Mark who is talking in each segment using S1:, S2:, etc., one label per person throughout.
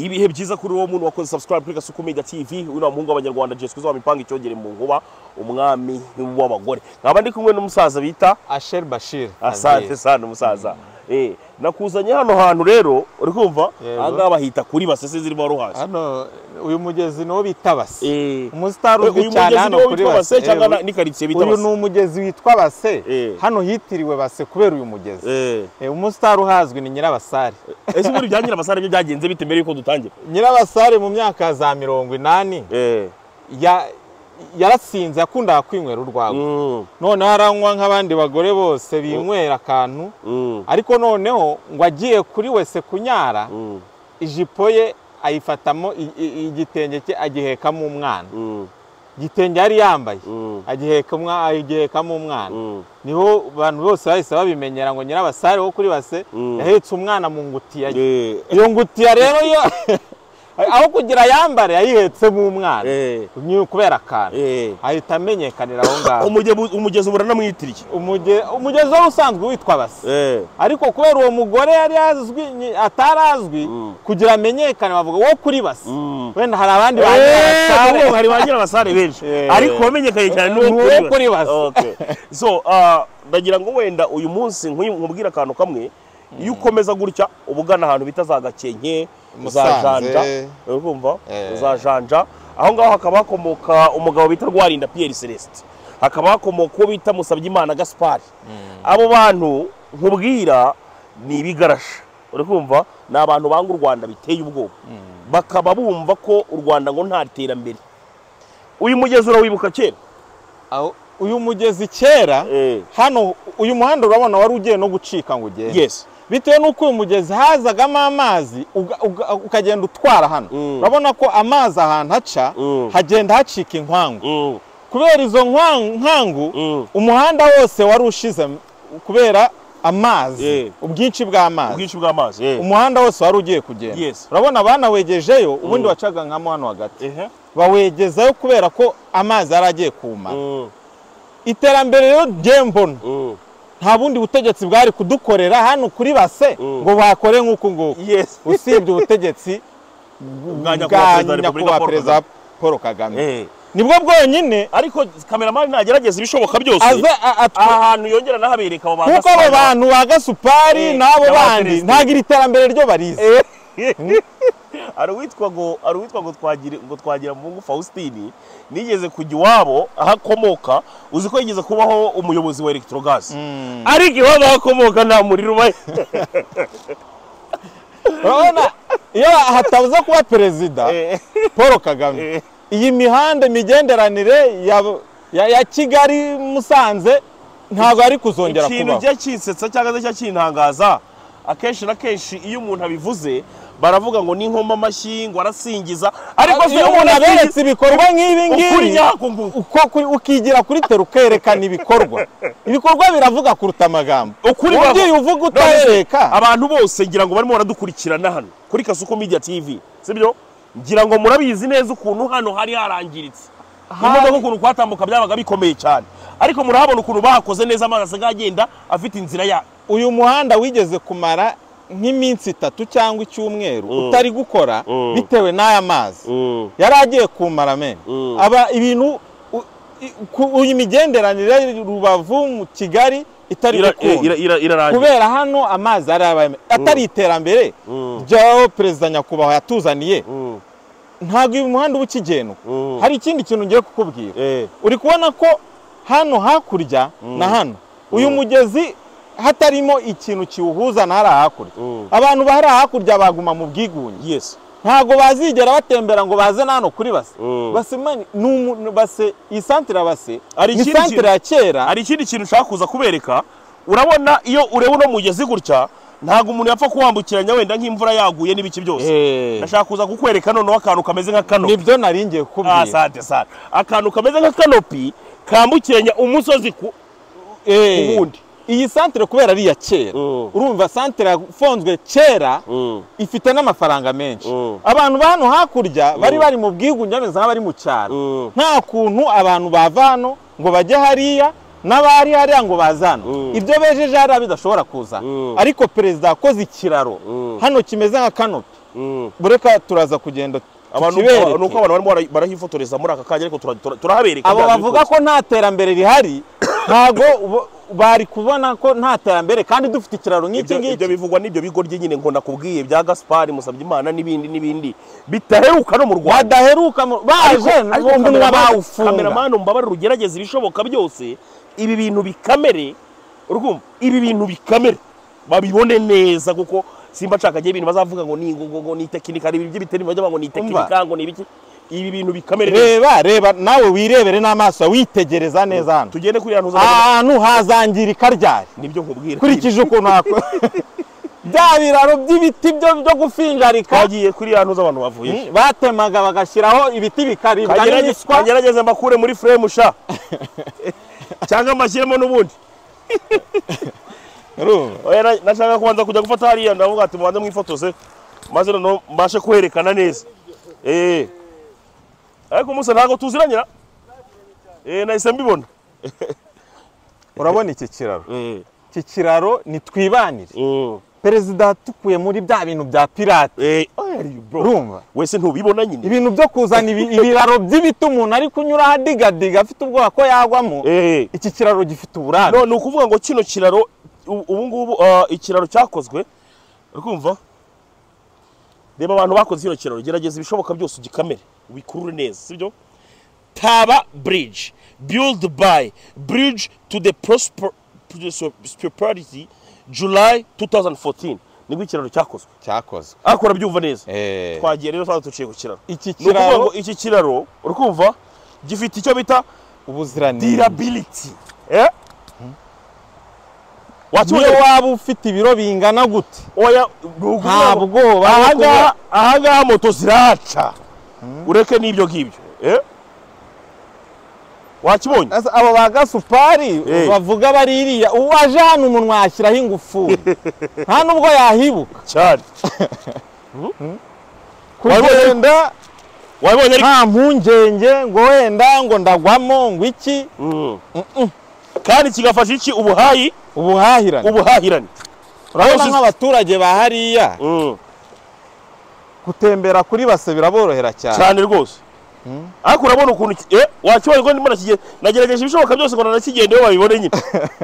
S1: ibihe byiza kuri uwo muntu wakoze subscribe kuri Gasuku Media TV uyu muhungu w'abanyarwanda Jesco zo mipanga icyogere mu nkuba umwami w'abagore nkaba ndi kumwe n'umusaza bita
S2: Asher Bashir
S1: asante sana umusaza nakuzanye hano hantu rero uri kumva anga bahita kuri base zirimo ruhasi
S2: hano uyu mugezi no bita base umusitari uzwi cyane hano kuri base
S1: cyangwa ni karitsiye bita base
S2: uyu ni umugezi witwa base hano hitiriwe base kubera uyu mugezi umusitari uhazwi ni Nyirabasare
S1: ese muri bya Nyirabasare byo byagenze bite mbere yuko dutangira
S2: Nyirabasare mu myaka za 80 yarasinze akunda kwinywera urwago none haranywa nk'abandi bagore bose binywera akantu ariko noneho ngo agiye kuri wese kunyara ijipo ye ayifatamo igitenge cye agihekamo umwana igitenge yari yambaye agihekamo umwana niho abantu bose bahise babimenyera ngo Nyirabasare wo kuri base yahetse umwana mu ngutiya iyo ngutiya rero yo aho kugira yambare yayihetse mu mwana kubera akantu ahita amenyekanira aho ngaho
S1: umugezi uburanamwitiriye
S2: umugezi wo usanzwe witwa base ariko kubera uwo mugore yari azwi atarazwi kugira amenyekane bavuga wo kuri base wenda hari abandi
S1: hari ba Nyirabasare benshi ariko wamenyekanye cyane
S2: n'uwo kuri base
S1: so ndagira ngo wenda uyu munsi nkubwira akantu kamwe iyo ukomeza gutya ubugana ahantu bita za Gakenke uzajanja urumva uzajanja aho ngaho hakaba hakomoka umugabo bita Rwalinda Pierre celestin hakaba hakomoka bita Musabyimana gaspar abo bantu nkubwira ni ibigarasha urumva ni abantu banga u Rwanda biteye ubwoba bakaba bumva ko u Rwanda ngo nta terambere uyu mugezi urawibuka kera
S2: uyu mugezi kera hano uyu muhanda urabona wari ugiye no gucika ngo ugende
S1: yes
S2: bitewe nuko uyu mugezi hazagamo amazi ukagenda utwara hano urabona ko amazi ahantu haca hagenda hacika inkwangu kubera izo nkangu umuhanda wose wari ushize kubera amazi ubwinshi bw'amazi umuhanda wose wari ugiye kugenda urabona banawegejeyo ubundi wacaga nkamo hano hagati bawegezayo kubera ko amazi yari agiye kumara iterambere rero ryembona nta bundi butegetsi bwari kudukorera hano kuri base ngo bakore nk'uko ngo usibye ubutegetsi bwa nyakubahwa perezida Paul Kagame nibwo bwonyine
S1: ariko kameramani nagerageza ibishoboka byose ahantu yongera nahabereka abo
S2: kuko abo bantu ba Gasupari n'abo bandi ntagira iterambere ryo barize
S1: ari witwa ngo twagira Mungu Faustini nigeze kujya iwabo ahakomoka uzi ko yigeze kubaho umuyobozi wa electrogas ariko iwabo ahakomoka nta muriro ubaye
S2: urabona iyo hatabuza kuba perezida Paul Kagame iyi mihanda imigenderanire ya Kigali Musanze ntabwo ari kuzongera kubaho
S1: ikintu cyo kinsetsa cyangwa cyo kintangaza akenshi na kenshi iyo umuntu abivuze baravuga ngo ni nkoma amashyi ngo arasingiza ariko
S2: iyo umuntu aberetse ibikorwa nk'ibi ngibi ukigira kuri tera ukerekana ibikorwa biravuga kuruta amagambo ugiye uvuga utareka
S1: abantu bose ngira ngo barimo baradukurikirana hano kuri Gasuku Media TV sibyo ngira ngo murabizi neza ukuntu hano hari harangiritse imodoka ukuntu kwatambuka byabaga bikomeye cyane ariko murahabona ukuntu bahakoze neza amazi agenda afite inzira ya
S2: uyu muhanda wigeze kumara nk'iminsi 3 cyangwa icyumweru utari gukora bitewe n'aya mazi yari agiye kumara aba ibintu uyu migenderanire Rubavu mu Kigali itari gukora kubera hano amazi atari iterambere ryaho perezida nyakubahwa yatuzaniye ntabwo uyu muhanda uba ukigendwa hari ikindi kintu ngiye kukubwira uri kubona ko hano hakurya na hano uyu mugezi hatarimo ikintu kiwuhuza na hakurya abantu bahari hakurya baguma mu bwigunge ntago bazigera batembera ngo baze nano kuri base base iyi santere base ni santere ya kera
S1: ari ikindi kintu ushaka kuza kubereka urabona iyo ureba uno mugezi gutya ntago umuntu yapfa kuwambukiranya wenda nk'imvura yaguye n'ibiki byose ndashaka kuza kukwereka noneho akantu kameze nka kanopi
S2: nibyo naringiye kukubwira
S1: asante sana akantu kameze nka kanopi kambukiranya umusozi ubundi
S2: iyi santere kubera ari ya kera urumva santere yafonzwe kera ifite n'amafaranga menshi abantu hano hakurya bari mu bwigunge bameze nk'abari mu cyaro nta kuntu abantu bava hano ngo bajye hariya n'abari hariya ngo bazana ibyo bejeje hariya bidashobora kuza ariko perezida yakoze ikiraro hano kimeze nka kanopi bureka turaza kugenda
S1: nuko abantu barimo barahifotoreza muri aka kanya ariko turahabereka
S2: abo bavuga ko nta terambere rihari ntago bari kubona ko nta terambere kandi dufite ikiraro nk'iki ngiki
S1: ibyo bivugwa n'ibyo bigo nyine ngo nakubwiye bya Gaspar Musabyimana n'ibindi bitaheruka no mu Rwanda
S2: badaheruka baje umunwa bawufunga
S1: kameramani mbabarira ugerageza ibishoboka byose ibi bintu bikamere urumva ibi bintu bikamere babibone neza kuko simba cakagiye ibintu bazavuga ngo ni tekinika ari ibyo bitari bajya ngo ni tekinika ngo ni ibiki ibi bintu bikamere
S2: reba nawe wirebere n'amaso witegereza neza hano
S1: tugende kuri
S2: ahantu hazangirika ryari
S1: nibyo nkubwira
S2: kurikije ukuntu hako bya biraro by'ibiti byo gufinjarika
S1: bagiye kuri hantu z'abantu bavuye
S2: batemaga bagashyiraho ibiti bikaribwa n'iswa
S1: kagerageze mbakure muri frame sha cyangwa amashyiremo n'ubundi oya nashaka kubanza kujya gufata hariya ndavuga ati mubanze mwifotoze maze no mbashe kwerekana neza ariko musa ntago tuziranyira nahise mbibona
S2: urabona iki kiraro iki kiraro ni twibanire perezida tukuye muri bya bintu bya pirate urumva
S1: wese ntubibona nyine
S2: ibintu byo kuzana ibiraro by'ibiti umuntu ari kunyura hadigadiga afite ubwoba ko yagwamo iki kiraro gifite uburambe
S1: no ni ukuvuga ngo kino kiraro ubu ngubu ikiraro cyakozwe urumva reba abantu bakoze kino kiraro gerageza ibishoboka byose ugikamere wikurure neza sibyo Taba bridge built by bridge to the prosperity July 2014 nibwo ikiraro cyakozwe akora byumva neza twagiye rero twaza tuciye ku kiraro iki kiraro urumva gifite icyo bita
S2: ubuziranenge
S1: durability
S2: niyo waba ufite ibiro bingana gute
S1: oya
S2: ntabwo
S1: ahangaha moto ziraca ureke n'ibyo ngibyo wakibonye
S2: abo ba gasupari bavuga baririya uwaje hano umunwa yashyiraho ingufuri nta nubwo yahibuka
S1: cyane
S2: kugenda nta mpungenge ngo wenda ngo ndagwamo ngo iki
S1: kandi kigafasha iki ubuhahirane
S2: urabona nk'abaturage ba hariya gutembera kuri base biraborohera cyane
S1: rwose ariko urabona ukuntu wakibonye ko ndimo nagerageje ibishoboka byose ngo nanakigendeho babibone nyine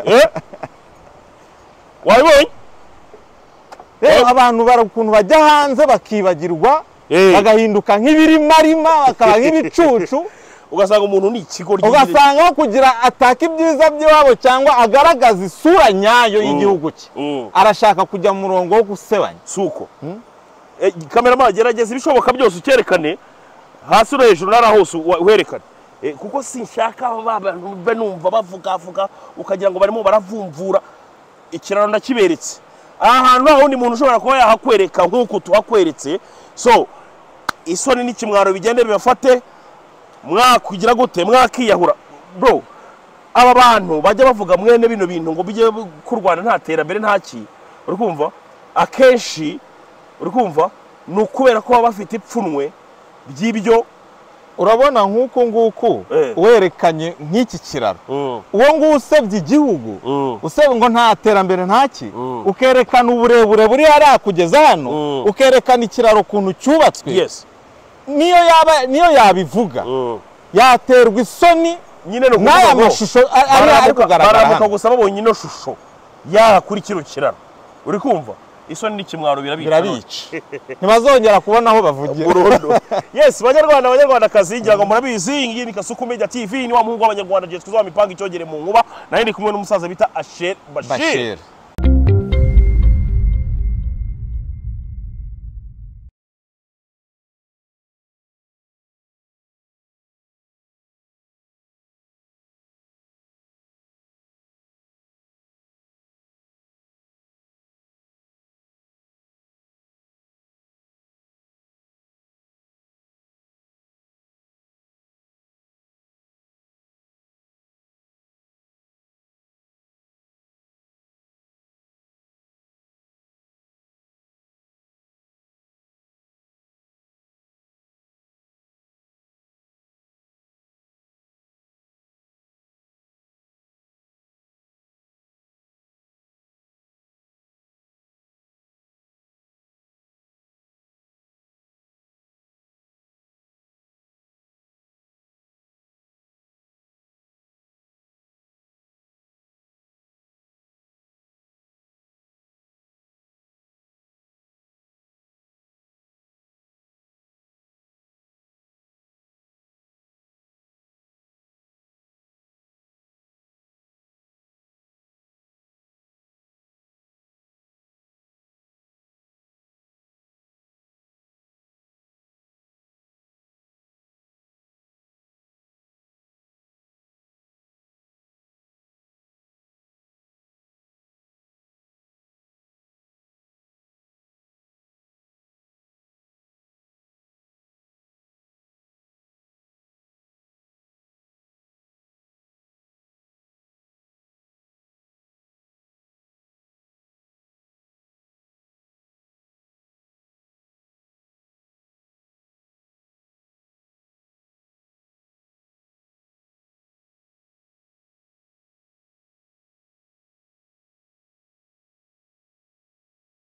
S1: wabibonye
S2: abantu ukuntu bajya hanze bakibagirwa bagahinduka nk'ibirimarima bakaba nk'ibicucu
S1: ugasanga umuntu ni ikigo
S2: ugasanga aho kugira ataka ibyiza by'iwabo cyangwa agaragaza isura nyayo y'igihugu cye arashaka kujya mu murongo wo gusebanya
S1: suko kameramani gerageza ibishoboka byose ukerekane hasi no hejuru nara hose uherekane kuko sinshaka abantu numva bavuga ukagira ngo barimo baravumvura ikiraro ndakiberetse aha hantu aho ni umuntu ushobora kuba yahakwereka nk'uko tuhakweretse so isoni n'ikimwaro bigende bibafate mwakugira gute mwakiyahura bro aba bantu bajya bavuga mwene bino bintu ngo bijye ku Rwanda nta terambere ntaki urikumva akenshi urikumva ni ukubera ko baba bafite ipfunwe by'ibyo
S2: urabona nk'uko nguko werekanye nk'iki kiraro uwo nguwo usebye igihugu usebye ngo nta terambere ntaki ukerekana uburebure buri hariya kugeza hano ukerekana ikiraro ukuntu cyubatswe niyo yabivuga yaterwa isoni n'aya mashusho ari kugaragara
S1: baramuka gusa babonye ino shusho kuri kino kiraro uri kumva isoni n'ikimwaro birabica
S2: ntibazongera kubona aho bavugira
S1: yes banyarwandakazi ngira ngo murabizi iyi ni Kasuku Media TV ni wa muhungu w'abanyarwanda je twizwa mipanga icyogere mu nkuba nayo ndi kumwe n'umusaza bita Bashir